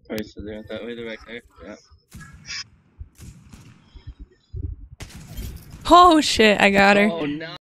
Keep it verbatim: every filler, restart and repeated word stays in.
Alright, so they're that way, they're right there. Yeah. Oh shit, I got her. Oh no.